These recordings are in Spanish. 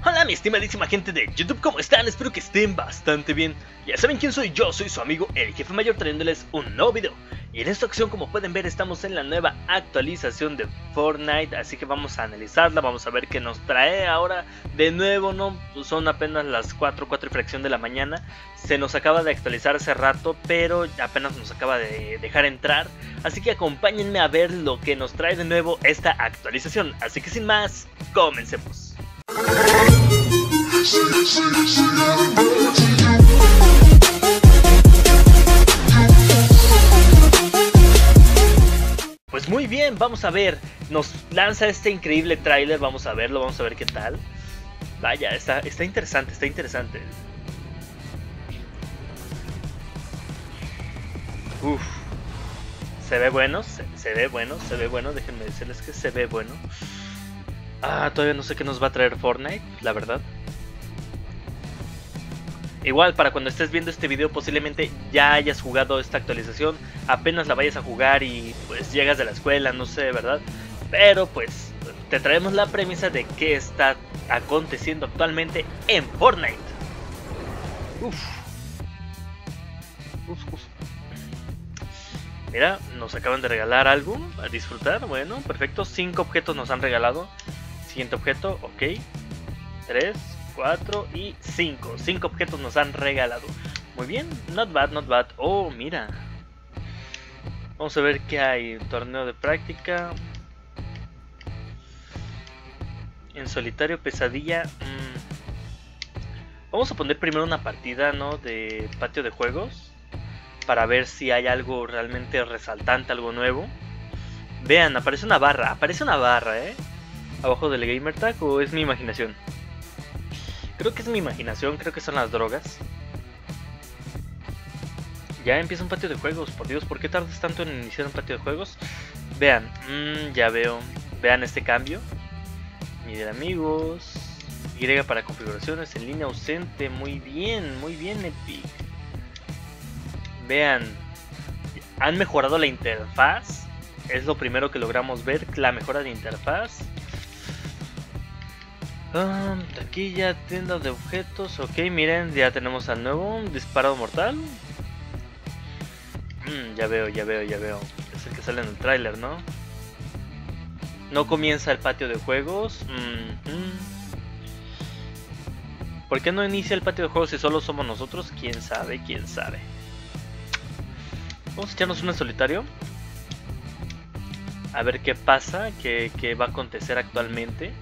Hola mi estimadísima gente de YouTube, ¿cómo están? Espero que estén bastante bien. Ya saben quién soy yo, soy su amigo el Jefe Mayor trayéndoles un nuevo video. Y en esta ocasión, como pueden ver, estamos en la nueva actualización de Fortnite. Así que vamos a analizarla, vamos a ver qué nos trae ahora. De nuevo, no son apenas las 4 y fracción de la mañana. Se nos acaba de actualizar hace rato, pero apenas nos acaba de dejar entrar. Así que acompáñenme a ver lo que nos trae de nuevo esta actualización. Así que sin más, comencemos. Pues muy bien, vamos a ver, nos lanza este increíble tráiler, vamos a verlo, vamos a ver qué tal. Vaya, está interesante, está interesante. Uf, se ve bueno, se ve bueno, déjenme decirles que se ve bueno. Todavía no sé qué nos va a traer Fortnite, la verdad. Igual, para cuando estés viendo este video posiblemente ya hayas jugado esta actualización, apenas la vayas a jugar y pues llegas de la escuela, no sé, ¿verdad? Pero pues te traemos la premisa de qué está aconteciendo actualmente en Fortnite. Mira, nos acaban de regalar algo a disfrutar, bueno, perfecto, 5 objetos nos han regalado. Siguiente objeto, ok, 3, 4 y 5. 5 objetos nos han regalado. Muy bien, not bad, not bad. Oh, mira. Vamos a ver qué hay. Torneo de práctica. En solitario, pesadilla. Vamos a poner primero una partida, ¿no? De patio de juegos. Para ver si hay algo realmente resaltante, algo nuevo. Vean, aparece una barra, abajo del gamer tag, o es mi imaginación. Creo que es mi imaginación, creo que son las drogas. Ya empieza un patio de juegos, por Dios, ¿por qué tardas tanto en iniciar un patio de juegos? Vean, ya veo, vean este cambio. Miren amigos, Y para configuraciones en línea ausente, muy bien Epic. Vean, han mejorado la interfaz, es lo primero que logramos ver, la mejora de interfaz. Taquilla, tienda de objetos, ok, miren, ya tenemos al nuevo disparo mortal. Ya veo, es el que sale en el tráiler, ¿no? No comienza el patio de juegos. ¿Por qué no inicia el patio de juegos si solo somos nosotros? ¿Quién sabe? Vamos a echarnos uno en solitario. A ver qué pasa, qué va a acontecer actualmente.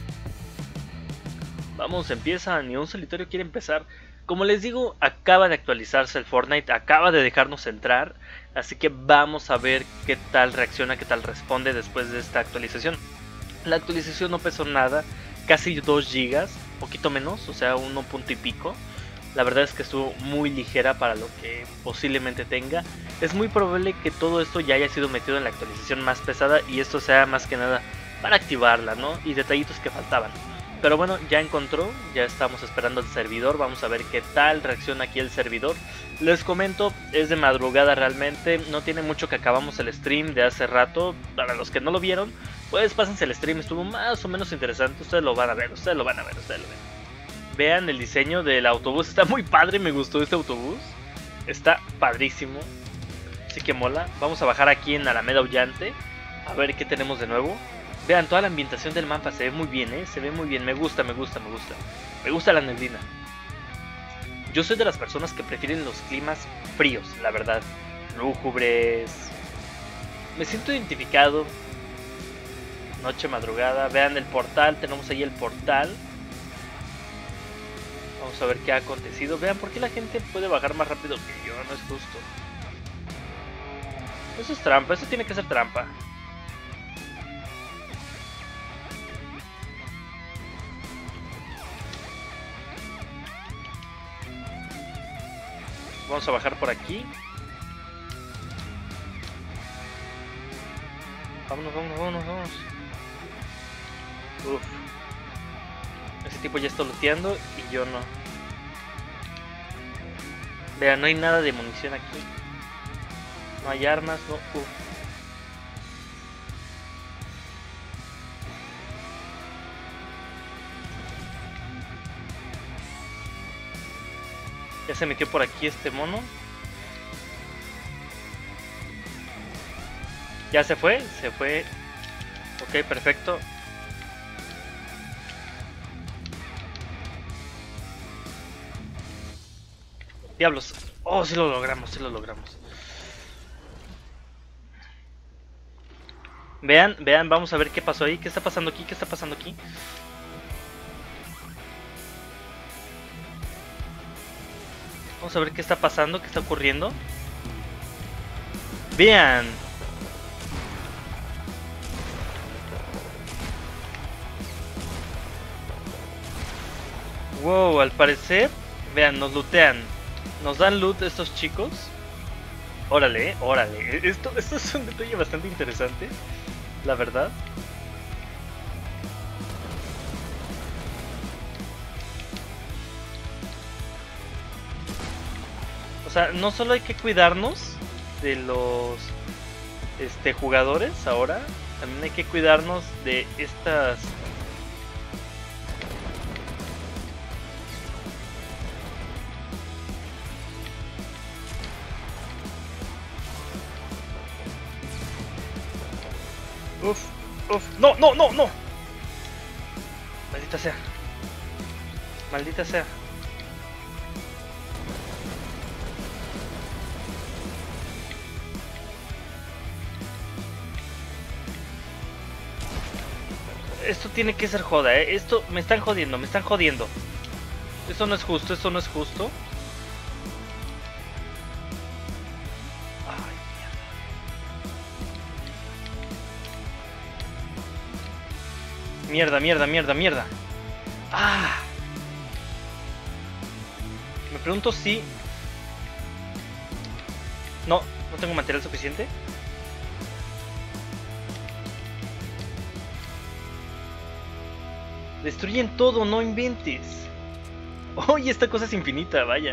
Vamos, empieza, ni un solitario quiere empezar. Como les digo, acaba de actualizarse el Fortnite, acaba de dejarnos entrar. Así que vamos a ver qué tal reacciona, qué tal responde después de esta actualización. La actualización no pesó nada, casi 2 GB, poquito menos, o sea 1 punto y pico. La verdad es que estuvo muy ligera para lo que posiblemente tenga. Es muy probable que todo esto ya haya sido metido en la actualización más pesada y esto sea más que nada para activarla, ¿no? Y detallitos que faltaban. Pero bueno, ya encontró, ya estamos esperando al servidor, vamos a ver qué tal reacciona aquí el servidor. Les comento, es de madrugada realmente, no tiene mucho que acabamos el stream de hace rato. Para los que no lo vieron, pues pásense el stream, estuvo más o menos interesante, ustedes lo van a ver. Vean el diseño del autobús, está muy padre, me gustó este autobús, está padrísimo, así que mola. Vamos a bajar aquí en Alameda Aullante, a ver qué tenemos de nuevo. Vean, toda la ambientación del mapa se ve muy bien, se ve muy bien, me gusta la neblina. Yo soy de las personas que prefieren los climas fríos, la verdad, lúgubres. Me siento identificado. Noche, madrugada, vean el portal, tenemos ahí el portal. Vamos a ver qué ha acontecido. Vean, ¿por qué la gente puede bajar más rápido que yo? No es justo. Eso es trampa, eso tiene que ser trampa. Vamos a bajar por aquí. Vámonos. Uf. Ese tipo ya está looteando y yo no. Vean, no hay nada de munición aquí. No hay armas, no. Ya se metió por aquí este mono. Ya se fue, se fue. Ok, perfecto. Diablos. Oh, sí lo logramos, sí lo logramos. Vean, vean, vamos a ver qué pasó ahí. ¿Qué está pasando aquí? ¿Qué está pasando aquí? Vamos a ver qué está pasando, qué está ocurriendo. Vean. Wow, al parecer, vean, nos lootean. Nos dan loot estos chicos. Órale, órale. Esto es un detalle bastante interesante, la verdad. O sea, no solo hay que cuidarnos de los jugadores ahora, también hay que cuidarnos de estas. Uf, uf, no, no, no, no. Maldita sea. Maldita sea. Esto tiene que ser joda, Esto me están jodiendo, me están jodiendo. Esto no es justo, esto no es justo. Ay, mierda. Mierda, mierda, mierda. Ah. Me pregunto si... No, no tengo material suficiente. Destruyen todo, no inventes. Oye, esta cosa es infinita, vaya.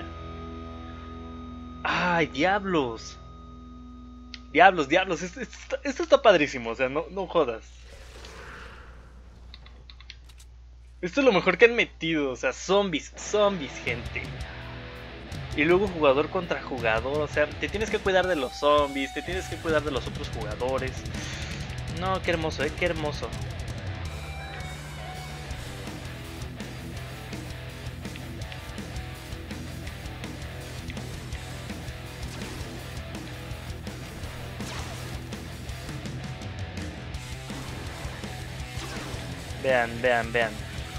Ay, diablos. Diablos, diablos. Esto está padrísimo, o sea, no jodas. Esto es lo mejor que han metido, o sea, zombies, zombies, gente. Y luego jugador contra jugador, o sea, te tienes que cuidar de los zombies, te tienes que cuidar de los otros jugadores. No, qué hermoso, qué hermoso. Vean, vean, vean.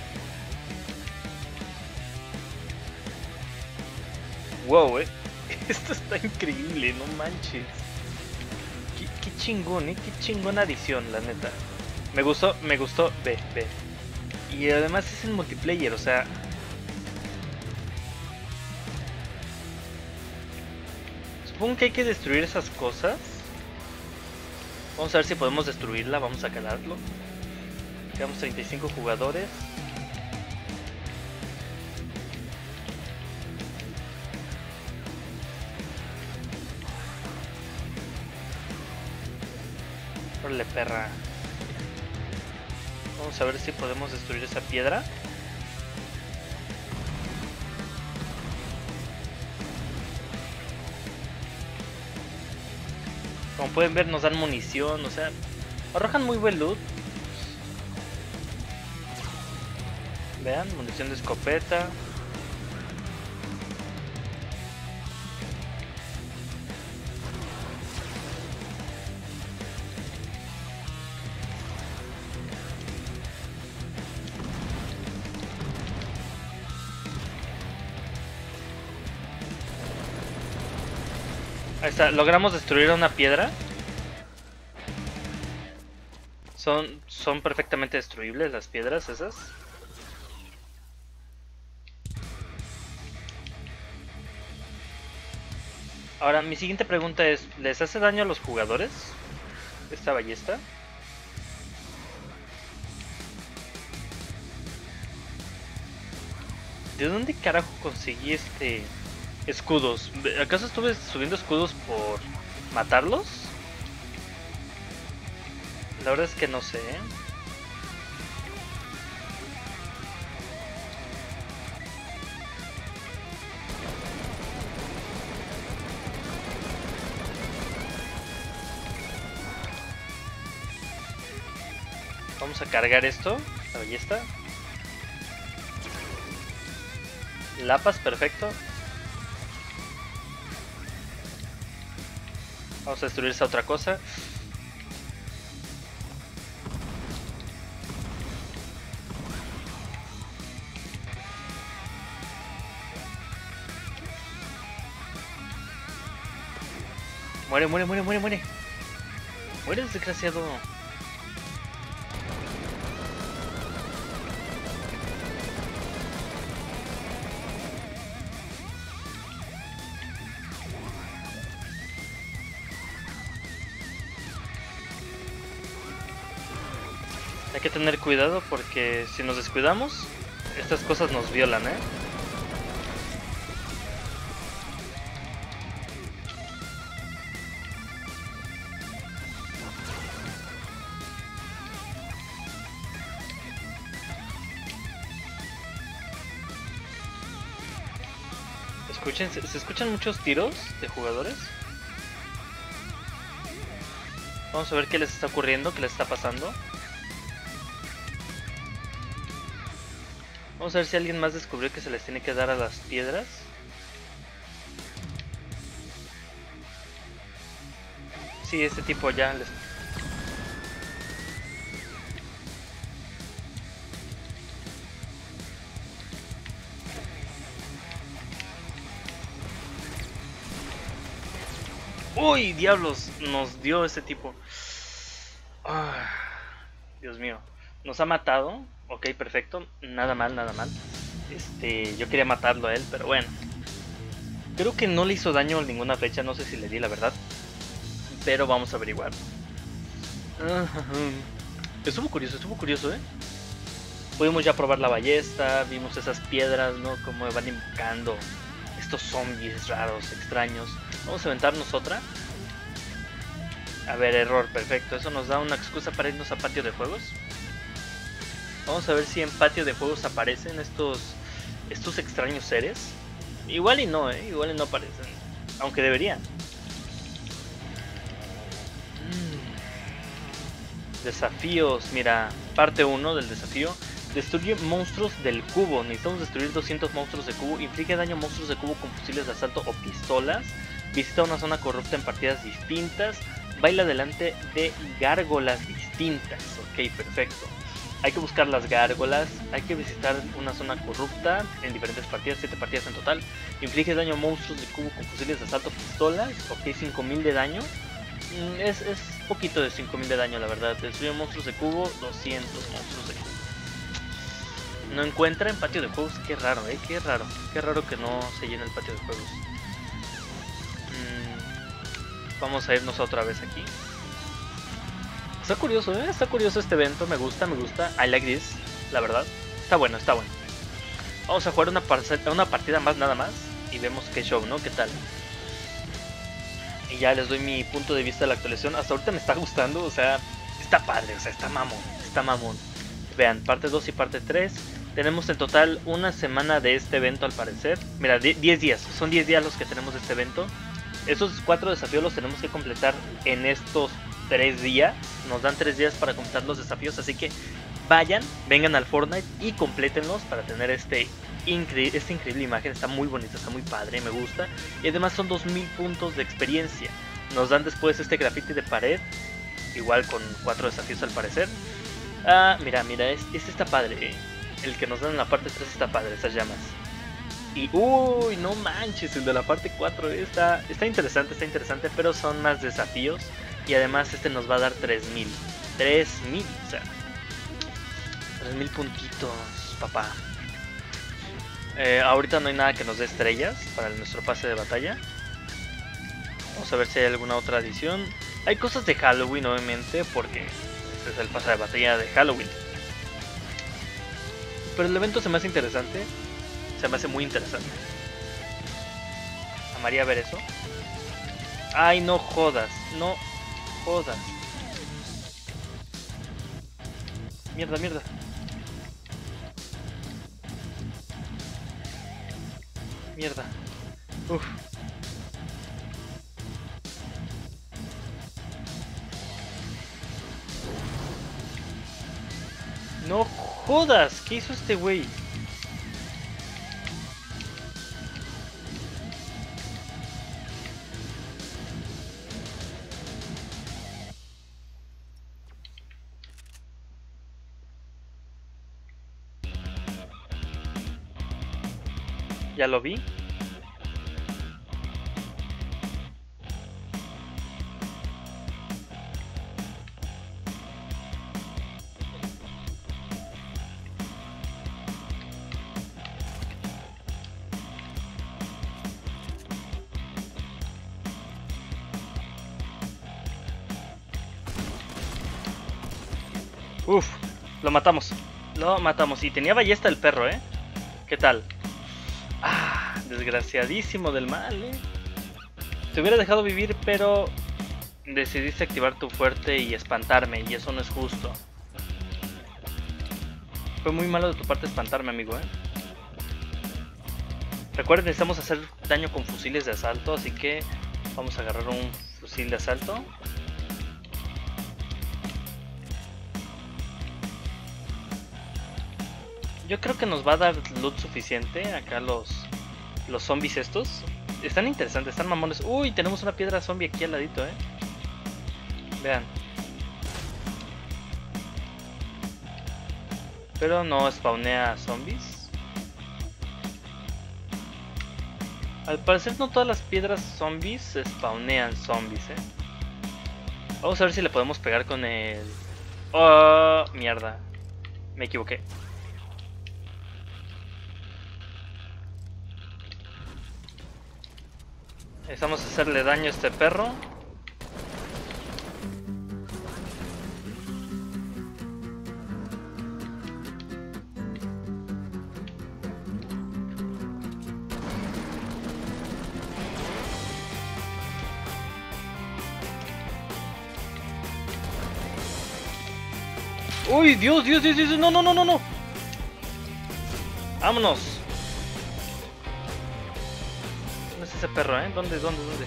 Wow, esto está increíble, no manches. Qué chingón, qué chingona adición, la neta. Me gustó, ve. Y además es en multiplayer, o sea... Supongo que hay que destruir esas cosas. Vamos a ver si podemos destruirla, vamos a calarlo. Quedamos 35 jugadores. Órale, perra. Vamos a ver si podemos destruir esa piedra. Como pueden ver, nos dan munición, o sea, arrojan muy buen loot. Vean, munición de escopeta. Ahí está, logramos destruir una piedra. Son perfectamente destruibles las piedras esas. Ahora, mi siguiente pregunta es, ¿les hace daño a los jugadores esta ballesta? ¿De dónde carajo conseguí escudos? ¿Acaso estuve subiendo escudos por matarlos? La verdad es que no sé, Vamos a cargar esto, la ballesta. Lapas, perfecto. Vamos a destruir esa otra cosa. Muere, muere, muere, muere, muere. Muere, desgraciado. Hay que tener cuidado porque si nos descuidamos, estas cosas nos violan, ¿eh? ¿Se escuchan muchos tiros de jugadores? Vamos a ver qué les está ocurriendo, qué les está pasando. Vamos a ver si alguien más descubrió que se les tiene que dar a las piedras. Sí, este tipo ya les... ¡Uy, diablos! Nos dio ese tipo. Ah, Dios mío. Nos ha matado. Ok, perfecto. Nada mal, nada mal. Yo quería matarlo a él, pero bueno. Creo que no le hizo daño ninguna flecha. No sé si le di la verdad. Pero vamos a averiguar. Estuvo curioso, ¿eh? Pudimos ya probar la ballesta. Vimos esas piedras, ¿no? Como van invocando estos zombies raros, extraños. Vamos a aventarnos otra. A ver, error, perfecto. Eso nos da una excusa para irnos a patio de juegos. Vamos a ver si en patio de juegos aparecen estos extraños seres. Igual y no, igual y no aparecen. Aunque deberían. Desafíos, mira, parte 1 del desafío. Destruye monstruos del cubo. Necesitamos destruir 200 monstruos de cubo. Inflige daño a monstruos de cubo con fusiles de asalto o pistolas. Visita una zona corrupta en partidas distintas. Baila delante de gárgolas distintas. Ok, perfecto. Hay que buscar las gárgolas. Hay que visitar una zona corrupta en diferentes partidas. 7 partidas en total. Inflige daño a monstruos de cubo con fusiles de asalto o pistolas. Ok, 5000 de daño. Es poquito de 5000 de daño, la verdad. Destruye monstruos de cubo. 200 monstruos de cubo. No encuentra en patio de juegos. Qué raro, qué raro. Qué raro que no se llene el patio de juegos. Vamos a irnos otra vez aquí. Está curioso, está curioso este evento. Me gusta. I like this, la verdad. Está bueno. Vamos a jugar una partida más, nada más. Y vemos qué show, ¿no? ¿Qué tal? Y ya les doy mi punto de vista de la actualización. Hasta ahorita me está gustando, o sea, está padre, o sea, está mamón. Vean, parte 2 y parte 3. Tenemos en total una semana de este evento al parecer. Mira, 10 días, son 10 días los que tenemos de este evento. Esos 4 desafíos los tenemos que completar en estos 3 días. Nos dan 3 días para completar los desafíos, así que vengan al Fortnite y complétenlos para tener esta increíble imagen. Está muy bonita, está muy padre, me gusta. Y además son 2000 puntos de experiencia. Nos dan después este graffiti de pared, igual con 4 desafíos al parecer. Mira, este está padre, El que nos dan en la parte 3 está padre, esas llamas. Y uy, no manches, el de la parte 4 está interesante, pero son más desafíos. Y además este nos va a dar 3000, o sea, 3000 puntitos, papá. Ahorita no hay nada que nos dé estrellas para nuestro pase de batalla. Vamos a ver si hay alguna otra adición. Hay cosas de Halloween, obviamente, porque este es el pase de batalla de Halloween. Pero el evento se me hace interesante. Se me hace muy interesante. Amaría ver eso. Ay, no jodas. Mierda. Uf. jodas! ¿Qué hizo este güey? Ya lo vi. Uf, lo matamos. Lo matamos. Y tenía ballesta el perro, ¿eh? ¿Qué tal? Ah, desgraciadísimo del mal, ¿eh? Te hubiera dejado vivir, pero decidiste activar tu fuerte y espantarme, y eso no es justo. Fue muy malo de tu parte espantarme, amigo, ¿eh? Recuerden, necesitamos hacer daño con fusiles de asalto, así que vamos a agarrar un fusil de asalto. Yo creo que nos va a dar loot suficiente. Acá los zombies estos están interesantes, están mamones. Uy, tenemos una piedra zombie aquí al ladito, vean. Pero no spawnea zombies. Al parecer no todas las piedras zombies spawnean zombies, Vamos a ver si le podemos pegar con el... Oh, mierda. Me equivoqué. Necesitamos hacerle daño a este perro. Uy, Dios, Dios, Dios, Dios, no, no, no, no, no. Vámonos. ¿Dónde es ese perro, ¿Dónde, dónde, dónde?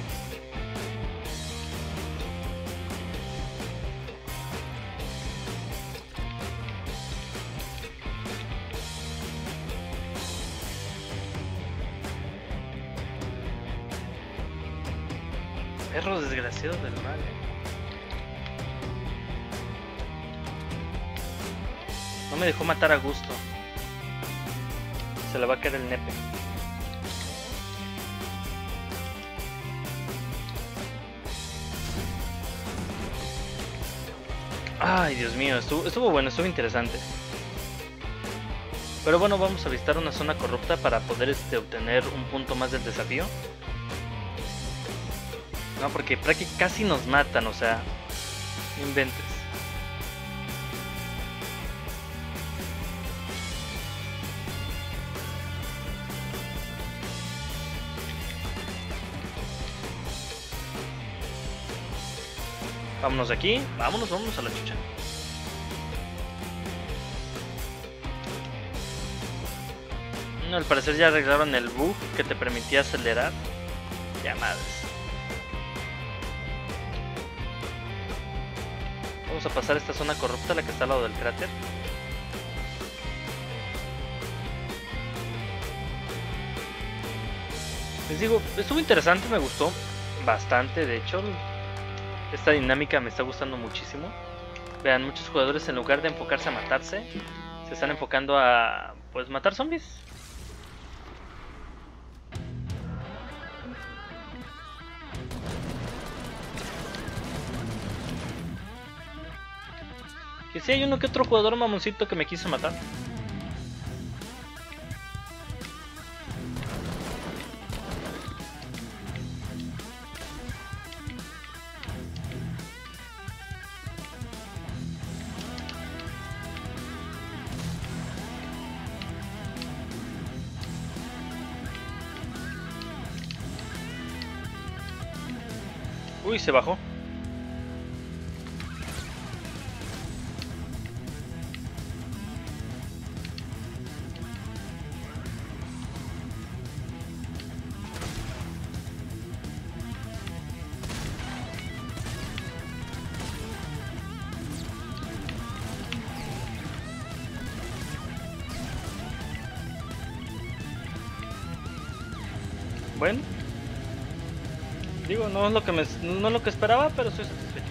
Perro desgraciado del mal, No me dejó matar a gusto. Se le va a caer el nepe. Ay, Dios mío, estuvo bueno, estuvo interesante. Pero bueno, vamos a visitar una zona corrupta para poder obtener un punto más del desafío. No, porque casi nos matan, o sea, no inventes. Vámonos de aquí, vámonos a la chucha. Al parecer ya arreglaron el bug que te permitía acelerar. Ya madres. Vamos a pasar esta zona corrupta, la que está al lado del cráter. Les digo, estuvo interesante, me gustó bastante, de hecho. Esta dinámica me está gustando muchísimo. Vean, muchos jugadores en lugar de enfocarse a matarse, se están enfocando a, pues, matar zombies. Que si hay uno que otro jugador mamoncito que me quiso matar. Uy, se bajó. Bueno, digo, no es lo que no es lo que esperaba, pero estoy satisfecho.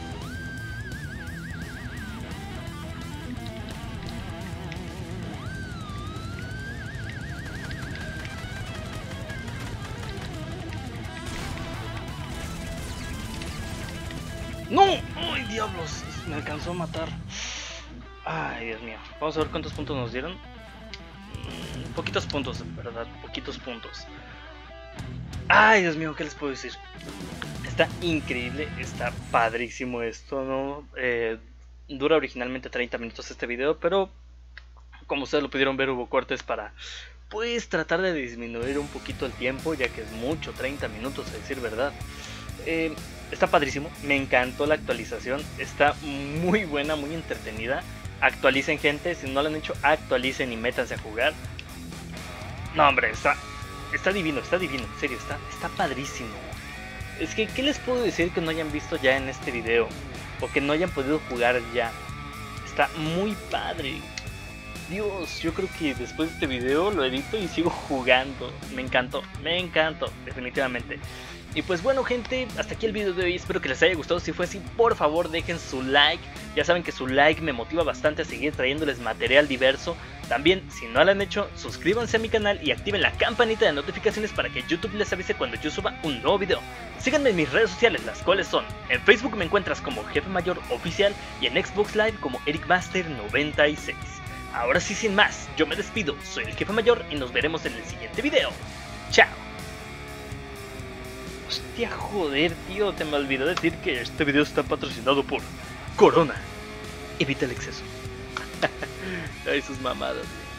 ¡No! ¡Ay, diablos! Me alcanzó a matar. Ay, Dios mío. Vamos a ver cuántos puntos nos dieron. Poquitos puntos, ¿verdad? Poquitos puntos. Ay, Dios mío, ¿qué les puedo decir? Está increíble, está padrísimo esto, ¿no? Dura originalmente 30 minutos este video, pero como ustedes lo pudieron ver, hubo cortes para, pues, tratar de disminuir un poquito el tiempo, ya que es mucho, 30 minutos, a decir verdad. Está padrísimo, me encantó la actualización, está muy buena, muy entretenida. Actualicen, gente, si no lo han hecho, actualicen y métanse a jugar. No, hombre, está divino, en serio, está padrísimo. Es que, ¿qué les puedo decir que no hayan visto ya en este video? O que no hayan podido jugar ya. Está muy padre. Dios, yo creo que después de este video lo edito y sigo jugando. Me encantó, definitivamente. Y pues bueno, gente, hasta aquí el video de hoy. Espero que les haya gustado. Si fue así, por favor dejen su like. Ya saben que su like me motiva bastante a seguir trayéndoles material diverso. También, si no lo han hecho, suscríbanse a mi canal y activen la campanita de notificaciones para que YouTube les avise cuando yo suba un nuevo video. Síganme en mis redes sociales, las cuales son: en Facebook me encuentras como Jefe Mayor Oficial y en Xbox Live como EricMaster96. Ahora sí, sin más, yo me despido, soy el Jefe Mayor y nos veremos en el siguiente video. ¡Chao! Hostia, joder, tío, te me olvidó decir que este video está patrocinado por Corona. Evita el exceso. Ay, sus mamadas, tío.